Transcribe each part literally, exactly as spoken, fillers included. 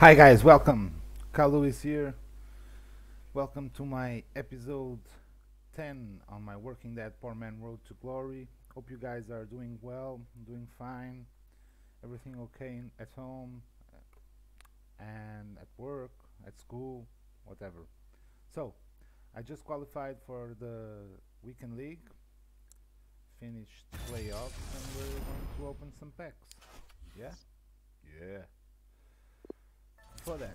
Hi guys, welcome. Kalu is here. Welcome to my episode ten on my Working Dead Poor Man Road to Glory. Hope you guys are doing well, doing fine, everything okay in, at home and at work, at school, whatever. So, I just qualified for the weekend league, finished playoffs, and we're going to open some packs. Yeah? Yeah. Before that,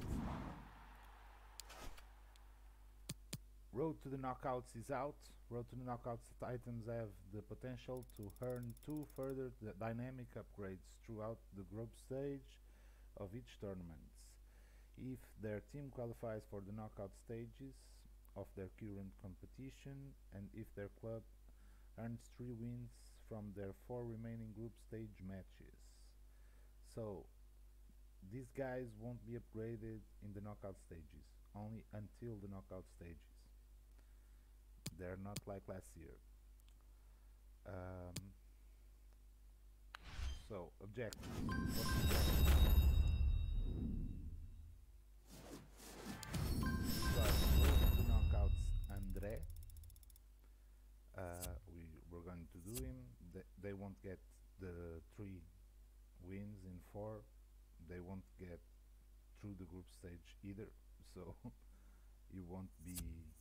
Road to the Knockouts is out. Road to the Knockouts items have the potential to earn two further dynamic upgrades throughout the group stage of each tournament. If their team qualifies for the knockout stages of their current competition, and if their club earns three wins from their four remaining group stage matches. So, these guys won't be upgraded in the knockout stages, only until the knockout stages. They're not like last year. Um, so, objectives. The knockouts Andre. Uh, we, we're going to do him. They, they won't get the three wins in four. They won't get through the group stage either. So, you won't be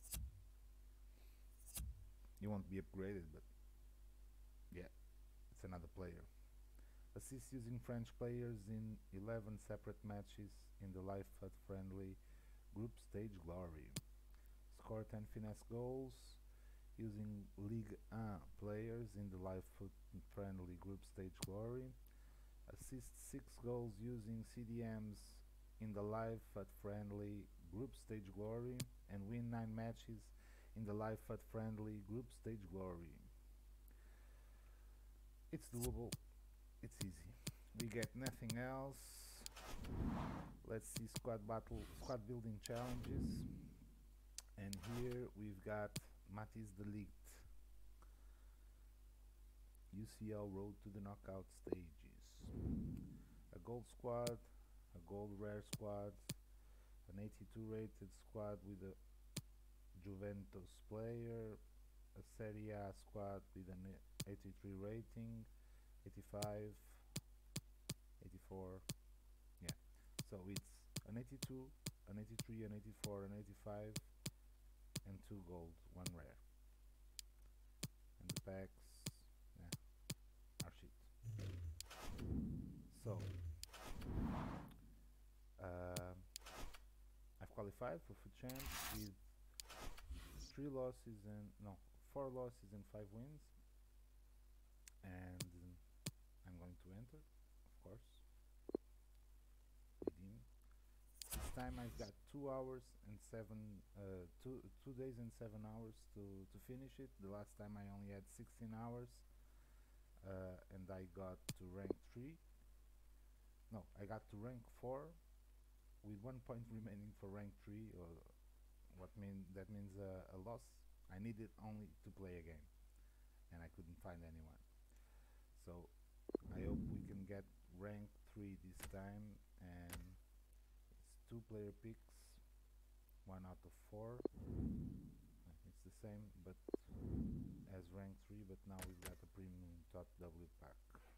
you won't be upgraded, but yeah, it's another player. Assist using French players in eleven separate matches in the live F U T friendly group stage glory. Score ten finesse goals using Ligue one players in the live F U T friendly group stage glory. Assist six goals using C D Ms in the live F U T friendly group stage glory, and win nine matches in the live F U T friendly group stage glory. It's doable, it's easy. We get nothing else. Let's see squad battle, squad building challenges. And here we've got Matisse Delete. U C L Road to the Knockout stages. A gold squad, a gold rare squad, an eighty-two rated squad with a Juventus player, a Serie A squad with an eighty-three rating, eighty-five, eighty-four, yeah. So it's an eighty-two, an eighty-three, an eighty-four, an eighty-five, and two gold, one rare. And the packs, yeah, are shit. So, uh, I've qualified for F U T Champs with three losses and no, four losses and five wins, and I'm going to enter, of course. Redeem. This time I've got two hours and seven, uh, two two days and seven hours to to finish it. The last time I only had sixteen hours, uh, and I got to rank three. No, I got to rank four, with one point remaining for rank three, or what mean that means uh, a loss. I needed only to play a game, and I couldn't find anyone. So I hope we can get rank three this time, and it's two player picks, one out of four. It's the same, but as rank three, but now we've got a premium top W pack,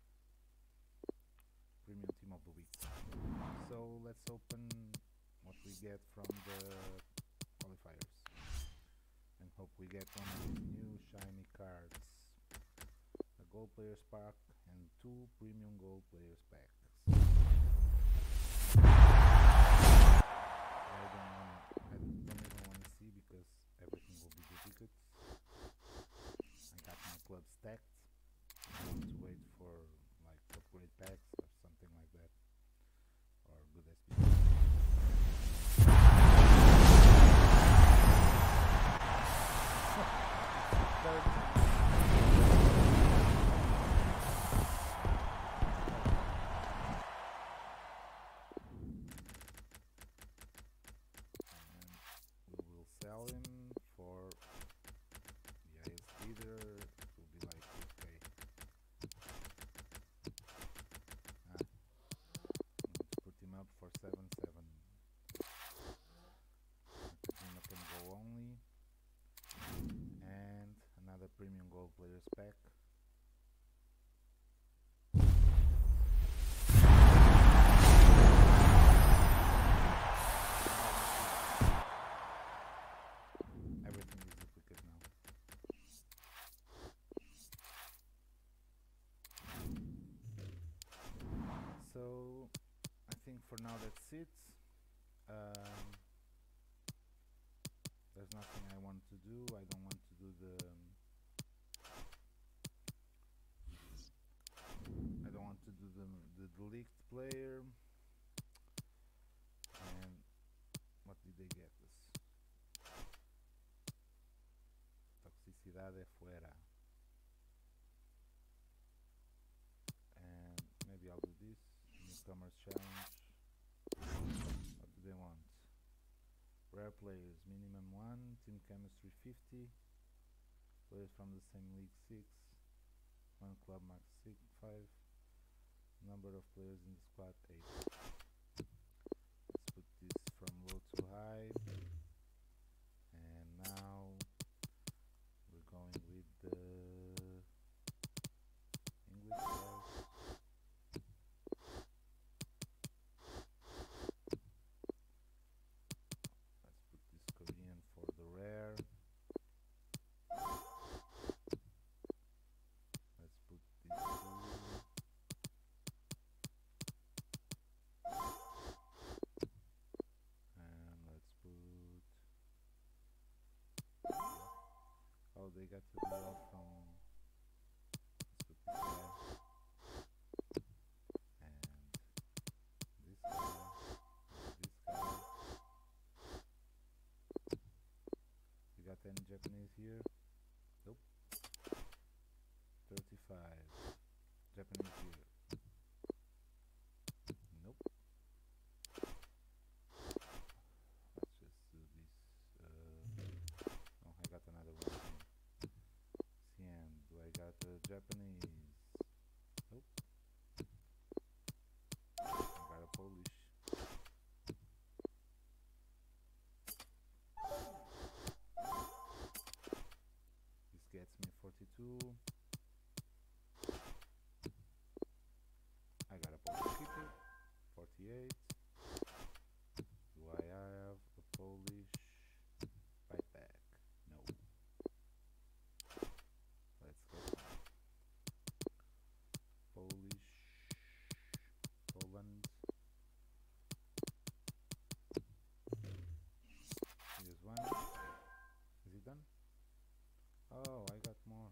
premium team of the week. So let's open what we get from the qualifiers, and hope we get one of these new shiny cards. A gold players pack and two premium gold players packs. I don't wanna, I don't even wanna see because everything will be duplicates. I got my club stacked. I want to wait for like upgrade packs or something like that, or good S B Cs. And we will sell him for the highest bidder. It will be like okay. Ah, I'm going to put him up for seven seven. players pack. Everything is duplicate now. So I think for now that's it. Um, there's nothing I want to do. I don't want to do the um, I don't want to do the the leaked player. And what did they get us? Toxicidade fuera. And maybe I'll do this newcomers challenge. What do they want? Rare players, minimum one, team chemistry fifty, players from the same league six, one club max six, five, number of players in the squad eight. Let's put this from low to high, and now we're going with the English guys. For the rare, let's put these two, and let's put, oh, they got to be all from, let's put this guy, and this guy, this guy. Got any Japanese here? Nope. thirty-five. Japanese here? Nope. Let's just do this. Uh, oh, I got another one. Cien. Do I got a Japanese? Nope. I got a Polish. Gets me forty-two. I got a Polish keeper, forty-eight. Do I have a Polish right back? No. Let's get one. Polish, Poland. Here's one. Is it done? Oh, I got more.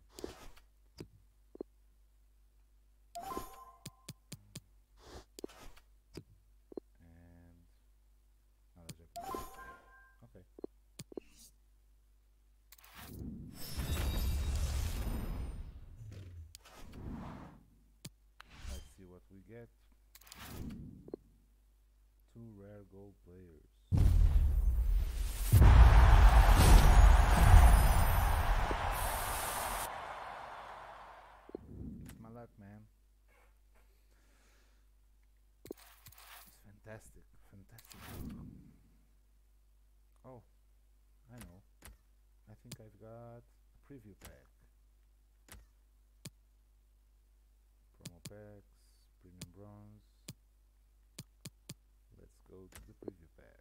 And another Japanese. Okay. Let's see what we get. Two rare gold players. Man, it's fantastic, fantastic. Oh, I know. I think I've got a preview pack. Promo packs, premium bronze. Let's go to the preview pack.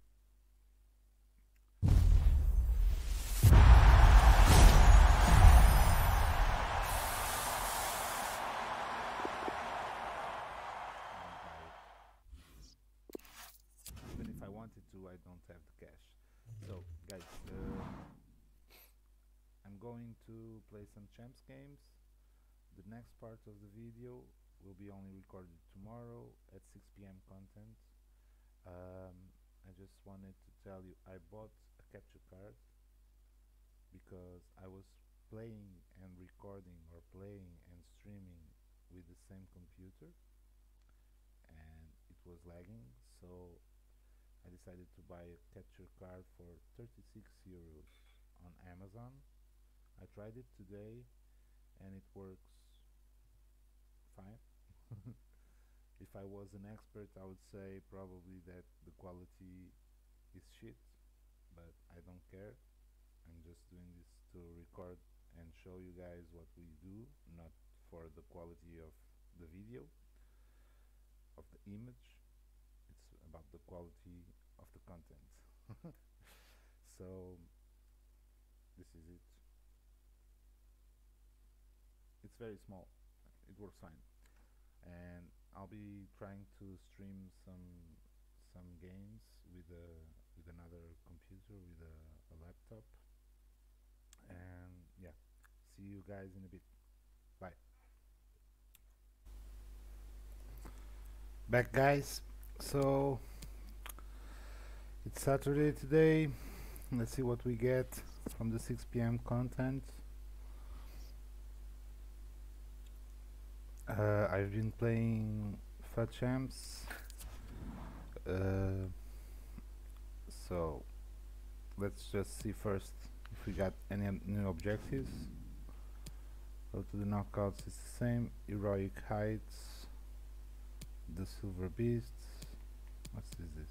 I don't have the cash. So guys, uh, I'm going to play some champs games. The next part of the video will be only recorded tomorrow at six P M content. um, I just wanted to tell you I bought a capture card because I was playing and recording or playing and streaming with the same computer and it was lagging, so I decided to buy a capture card for thirty-six euros on Amazon. I tried it today and it works fine. If I was an expert, I would say probably that the quality is shit, but I don't care. I'm just doing this to record and show you guys what we do, not for the quality of the video, of the image. It's about the quality of the content. So this is it. It's very small. It works fine, and I'll be trying to stream some some games with a with another computer, with a, a laptop. And yeah, see you guys in a bit. Bye. Back, guys. So it's Saturday today. Let's see what we get from the six p m content. Uh, I've been playing FUT Champs. Uh, so let's just see first if we got any new objectives. Go to the knockouts, it's the same. Heroic Heights, the Silver Beasts. What is this?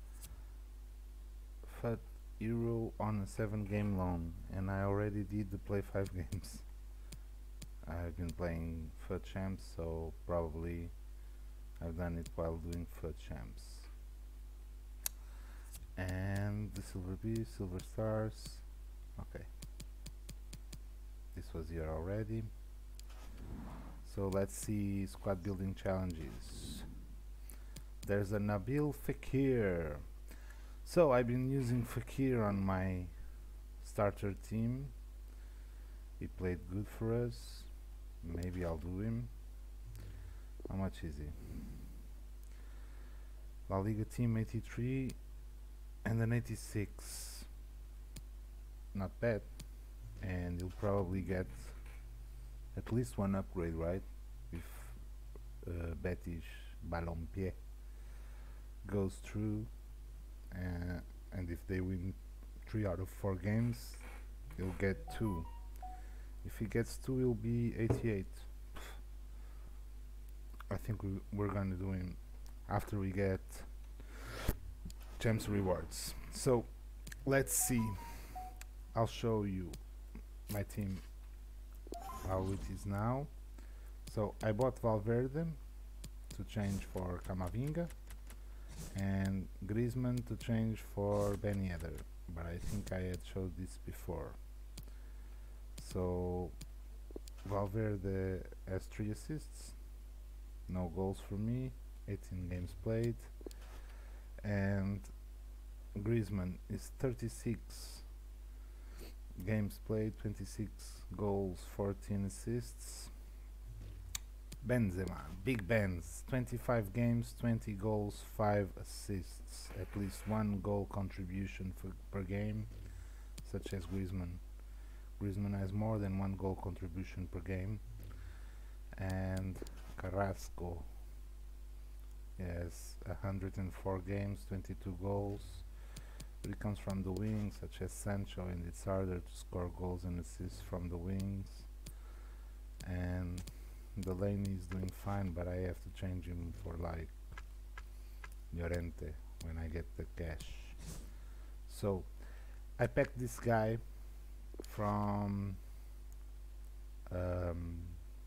FUT Hero on a seven game loan, and I already did the play five games. I've been playing FUT Champs, so probably I've done it while doing FUT Champs. And the Silver Beast, Silver Stars. Okay, this was here already. So let's see squad building challenges. There's a Nabil Fekir. So I've been using Fekir on my starter team. He played good for us. Maybe I'll do him. How much is he? La Liga team eighty-three and an eighty-six. Not bad. And you'll probably get at least one upgrade, right? If uh, Betis Ballonpied goes through, uh, and if they win three out of four games, he'll get two. If he gets two, he'll be eighty-eight. I think we, we're gonna do him after we get Champs rewards. So let's see. I'll show you my team how it is now. So I bought Valverde to change for Camavinga and Griezmann to change for Ben Yedder, but I think I had showed this before. So Valverde has three assists, no goals for me, eighteen games played, and Griezmann is thirty-six games played, twenty-six goals, fourteen assists. Benzema, Big Benz, twenty-five games, twenty goals, five assists, at least one goal contribution for, per game, such as Griezmann. Griezmann has more than one goal contribution per game. And Carrasco has one hundred four games, twenty-two goals. But it comes from the wings, such as Sancho, and it's harder to score goals and assists from the wings. And Delaney is doing fine, but I have to change him for like Llorente when I get the cash. So I packed this guy from um,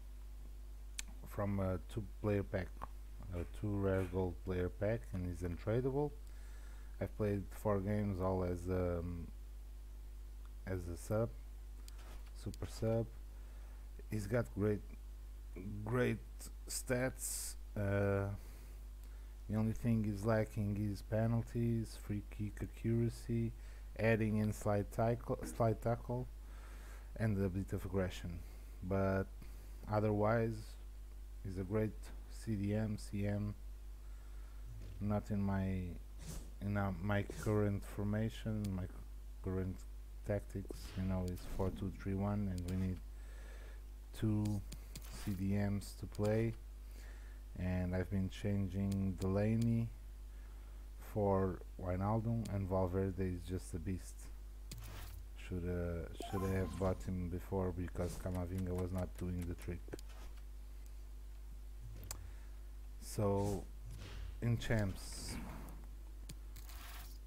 from a two player pack, a two rare gold player pack, and he's untradeable. I've played four games all as um, as a sub, super sub. He's got great great stats. Uh, the only thing he's lacking is penalties, free kick accuracy, adding in slide tackle, slide tackle, and a bit of aggression. But otherwise, he's a great C D M, C M. Not in my in uh, my current formation, my current tactics. You know, is four two three one, and we need two C D Ms to play. And I've been changing Delaney for Wijnaldum, and Valverde is just a beast. Should uh, should I have bought him before, because Camavinga was not doing the trick. So in champs,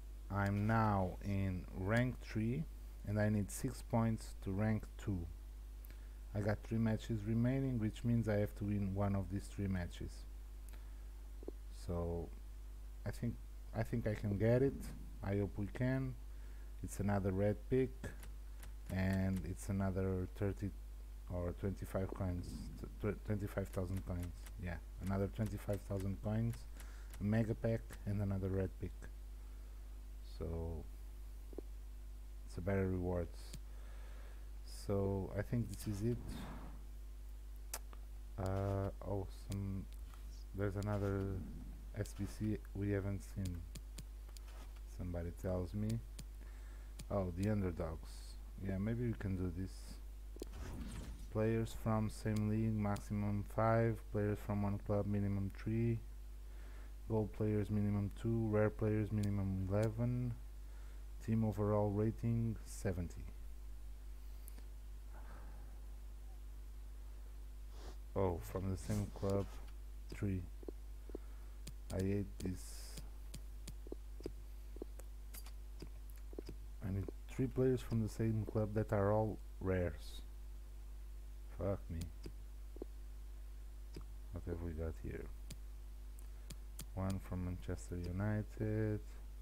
I'm now in rank three, and I need six points to rank two. I got three matches remaining, which means I have to win one of these three matches. So I think I think I can get it. I hope we can. It's another red pick, and it's another thirty or twenty-five coins, twenty-five thousand coins. Yeah, another twenty-five thousand coins, a mega pack, and another red pick. So it's a better rewards. So I think this is it. Uh, oh, some there's another S B C we haven't seen. Somebody tells me. Oh, the underdogs. Yeah, maybe we can do this. Players from same league, maximum five. Players from one club, minimum three. Gold players, minimum two. Rare players, minimum eleven. Team overall rating, seventy. Oh, from the same club, three. I hate this. I need three players from the same club that are all rares. Fuck me. What have we got here? One from Manchester United.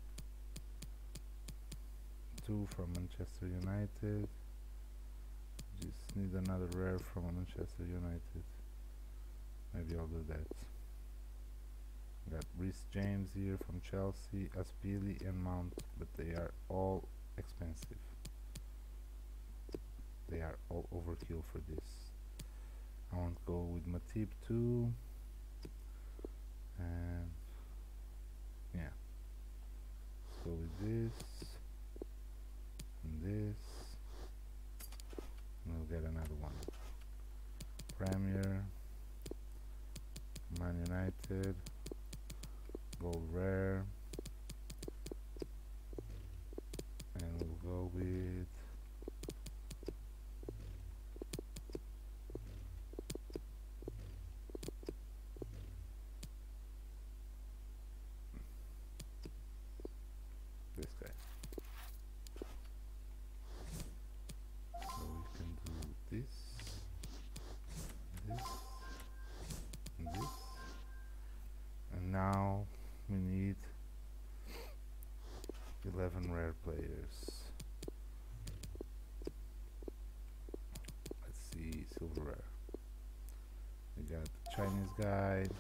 Two from Manchester United. Just need another rare from Manchester United. Maybe I'll do that. Got Reece James here from Chelsea, Aspili and Mount, but they are all expensive. They are all overkill for this. I want to go with Matip too. And yeah. Let's go with this. And this. And we'll get another one. Premier. Man United. Gold rare. And we'll go with this guy. So we can do this, this, and this. And now we need eleven rare players. Let's see, silver rare. We got the Chinese guy.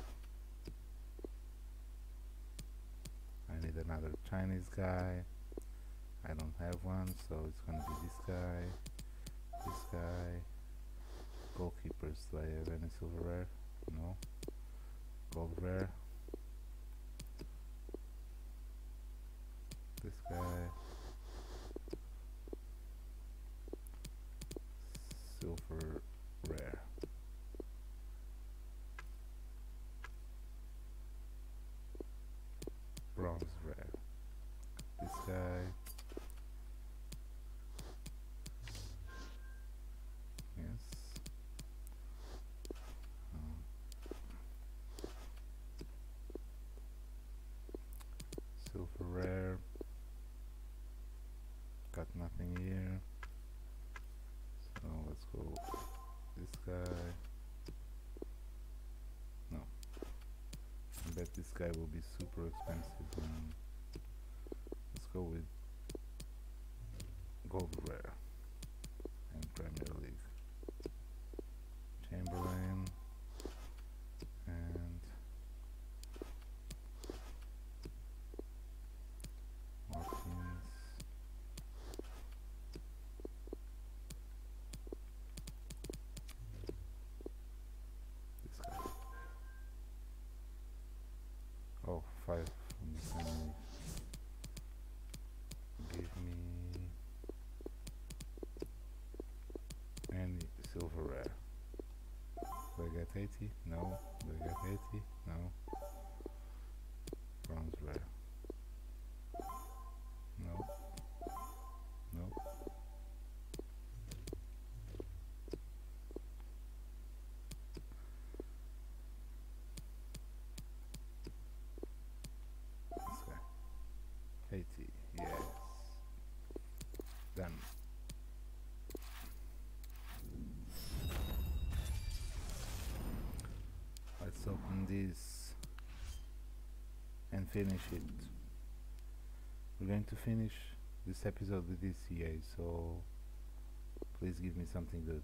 I need another Chinese guy. I don't have one, so it's gonna be this guy, this guy. Goalkeepers, do I have any silver rare? No. Gold rare. This guy. Silver rare. Bronze rare. This guy. Yes. Um, silver rare. Got nothing here. So let's go this guy. No. I bet this guy will be super expensive. And let's go with gold rare and Premier League. Chamberlain and Watkins. This guy. Oh, five from the same league. Give me any silver rare. Do I get eighty? No. Do I get eighty? No. Bronze rare. No. No. This guy. eighty. Yes. Done. this and finish it. We're going to finish this episode with this E A, so please give me something good.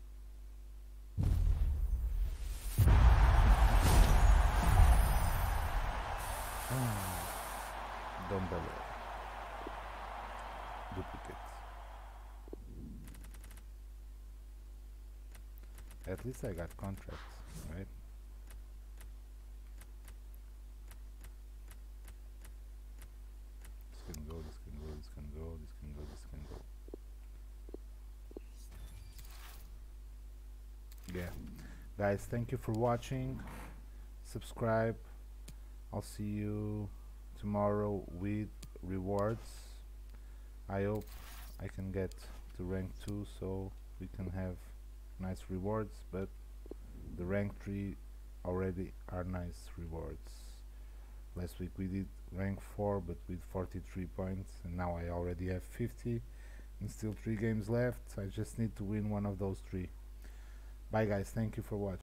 Don't bother. Duplicate. At least I got contracts, right? This can go, this can go, this can go, this can go, this can go. Yeah. Guys, thank you for watching. Subscribe. I'll see you tomorrow with rewards. I hope I can get to rank two so we can have nice rewards, but the rank three already are nice rewards. Last week we did rank four but with forty-three points, and now I already have fifty and still three games left. I just need to win one of those three. Bye guys, thank you for watching.